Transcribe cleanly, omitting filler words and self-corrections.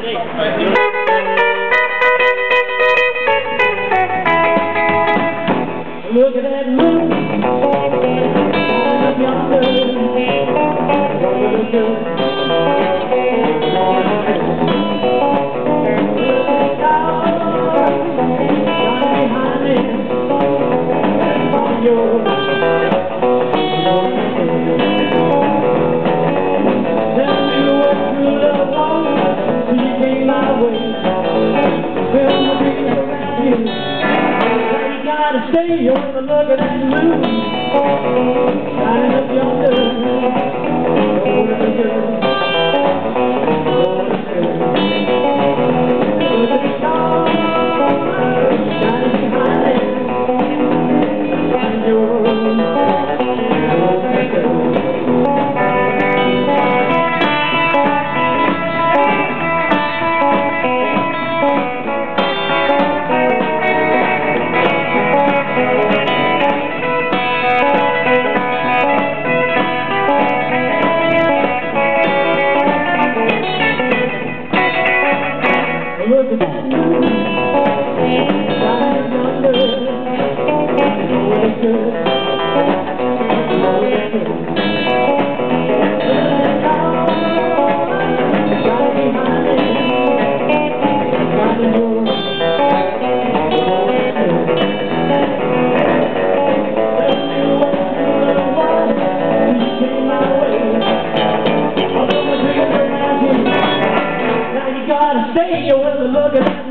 Look at that moon up yonder. Look good. Stay, you wanna look at that moon shining up yonder. Oh, look at the stars shining behind it. Look at that moon shining yonder. Oh, it's good. Oh, it's good. Look at the stars shining behind it. Shining your. Oh, it's good. Tell me what you really want. You came my way. Although my dreams are now here. Now you gotta stay, you wanna look at